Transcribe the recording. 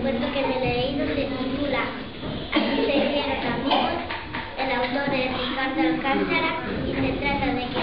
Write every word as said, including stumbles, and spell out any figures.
cuento que me he leído se titula Así se hicieron amigos. El autor es Ricardo Alcántara y se trata de que